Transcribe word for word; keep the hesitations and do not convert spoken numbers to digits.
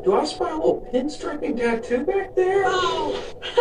Do I spy a little pinstriping tattoo back there? Oh,